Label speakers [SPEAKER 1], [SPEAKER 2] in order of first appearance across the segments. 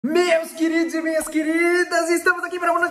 [SPEAKER 1] Meus queridos e minhas queridas, estamos aqui para uma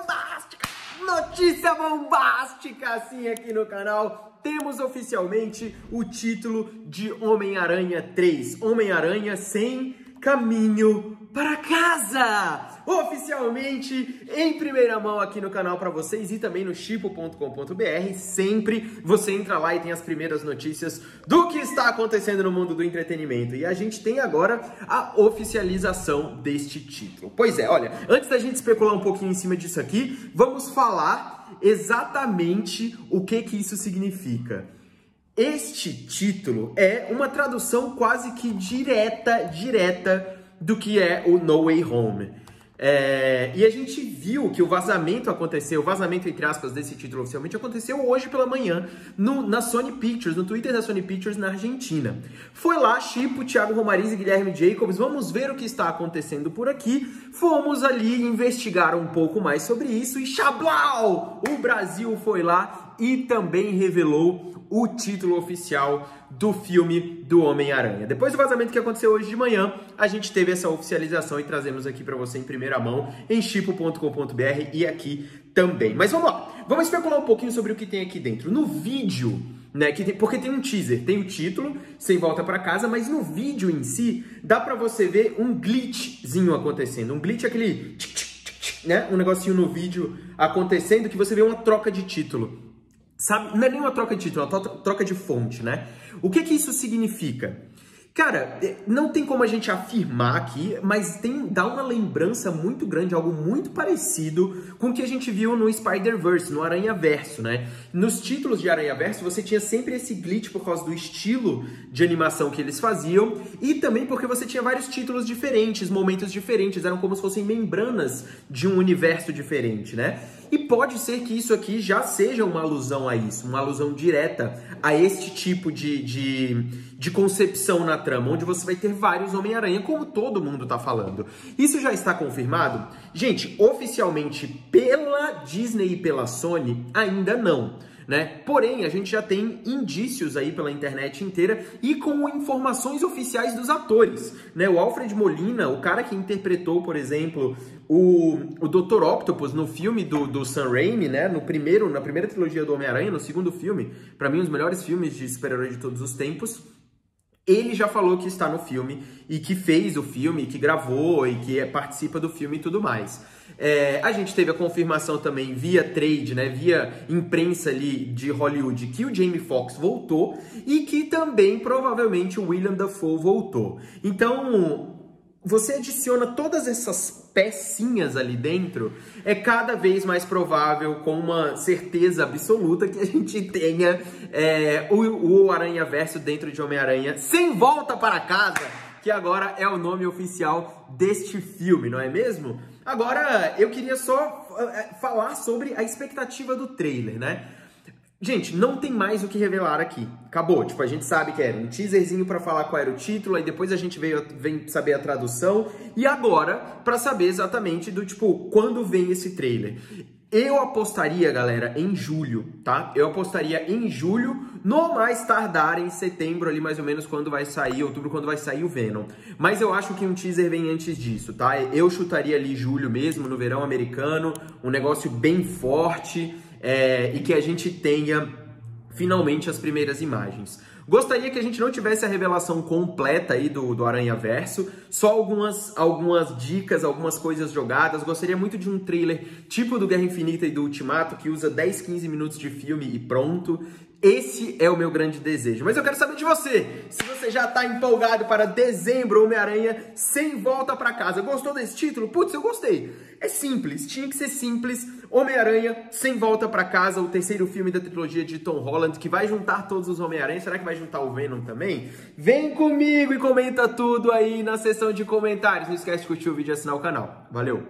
[SPEAKER 1] notícia bombástica, assim, aqui no canal. Temos oficialmente o título de Homem-Aranha 3, Homem-Aranha sem caminho para casa! Oficialmente, em primeira mão aqui no canal para vocês e também no chipo.com.br. Sempre você entra lá e tem as primeiras notícias do que está acontecendo no mundo do entretenimento. E a gente tem agora a oficialização deste título. Pois é, olha, antes da gente especular um pouquinho em cima disso aqui, vamos falar exatamente o que isso significa. Este título é uma tradução quase que direta do que é o No Way Home. E a gente viu que o vazamento entre aspas, desse título oficialmente aconteceu hoje pela manhã na Sony Pictures, no Twitter da Sony Pictures na Argentina. Foi lá, Chipo, Thiago Romariz e Guilherme Jacobs, vamos ver o que está acontecendo por aqui. Fomos ali investigar um pouco mais sobre isso e xablau! O Brasil foi lá e também revelou o título oficial do filme do Homem-Aranha. Depois do vazamento que aconteceu hoje de manhã, a gente teve essa oficialização e trazemos aqui para você em primeira mão em chipo.com.br e aqui também. Mas vamos lá, vamos especular um pouquinho sobre o que tem aqui dentro. No vídeo, né, porque tem um teaser, tem o título, Sem Volta Pra Casa, mas no vídeo em si, dá pra você ver um glitchzinho acontecendo. Um glitch é aquele, né, um negocinho no vídeo acontecendo que você vê uma troca de título. Sabe? Não é nem uma troca de título, é uma troca de fonte, né? O que isso significa? Cara, não tem como a gente afirmar aqui, mas dá uma lembrança muito grande, algo muito parecido com o que a gente viu no Spider-Verse, no Aranhaverso, né? Nos títulos de Aranhaverso, você tinha sempre esse glitch por causa do estilo de animação que eles faziam e também porque você tinha vários títulos diferentes, momentos diferentes, eram como se fossem membranas de um universo diferente, né? E pode ser que isso aqui já seja uma alusão a isso, uma alusão direta a este tipo de concepção na trama, onde você vai ter vários Homem-Aranha, como todo mundo tá falando. Isso já está confirmado? Gente, oficialmente pela Disney e pela Sony, ainda não, né? Porém, a gente já tem indícios aí pela internet inteira e com informações oficiais dos atores, né? O Alfred Molina, o cara que interpretou, por exemplo, o Dr. Octopus no filme do Sam Raimi, né? Na primeira trilogia do Homem-Aranha, no segundo filme, pra mim, um dos melhores filmes de super-herói de todos os tempos. Ele já falou que está no filme e que fez o filme, que gravou e que participa do filme e tudo mais. A gente teve a confirmação também via trade, né, via imprensa ali de Hollywood, que o Jamie Foxx voltou e que também provavelmente o William Dafoe voltou. Então, você adiciona todas essas pecinhas ali dentro, é cada vez mais provável, com uma certeza absoluta, que a gente tenha o Aranhaverso dentro de Homem-Aranha Sem Volta Para Casa, que agora é o nome oficial deste filme, não é mesmo? Agora, eu queria só falar sobre a expectativa do trailer, né? Gente, não tem mais o que revelar aqui. Acabou. Tipo, a gente sabe que era um teaserzinho pra falar qual era o título, aí depois a gente vem saber a tradução, e agora pra saber exatamente do tipo, quando vem esse trailer. Eu apostaria, galera, em julho, tá? Eu apostaria em julho, no mais tardar em setembro, ali mais ou menos quando vai sair, outubro, quando vai sair o Venom. Mas eu acho que um teaser vem antes disso, tá? Eu chutaria ali julho mesmo, no verão americano, um negócio bem forte, e que a gente tenha finalmente as primeiras imagens. Gostaria que a gente não tivesse a revelação completa aí do Aranhaverso, só algumas dicas, algumas coisas jogadas. Gostaria muito de um trailer tipo do Guerra Infinita e do Ultimato, que usa 10, 15 minutos de filme e pronto. Esse é o meu grande desejo. Mas eu quero saber de você, se você já tá empolgado para dezembro, Homem-Aranha Sem Volta Pra Casa. Gostou desse título? Putz, eu gostei. É simples, tinha que ser simples. Homem-Aranha Sem Volta Pra Casa, o terceiro filme da trilogia de Tom Holland, que vai juntar todos os Homem-Aranha. Será que vai juntar o Venom também? Vem comigo e comenta tudo aí na seção de comentários. Não esquece de curtir o vídeo e assinar o canal. Valeu!